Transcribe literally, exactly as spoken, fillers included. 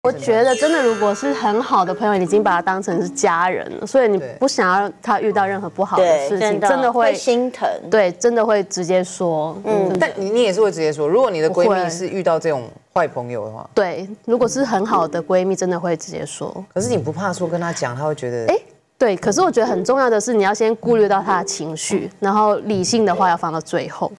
我觉得真的，如果是很好的朋友，你已经把他当成是家人了，所以你不想要他遇到任何不好的事情，真的会心疼。 对，真的会直接说。 嗯，但你你也是会直接说，如果你的闺蜜是遇到这种坏朋友的话， 对，如果是很好的闺蜜，真的会直接说。 可是你不怕说跟她讲，她会觉得， 哎，对。可是我觉得很重要的是，你要先顾虑到她的情绪，然后理性的话要放到最后。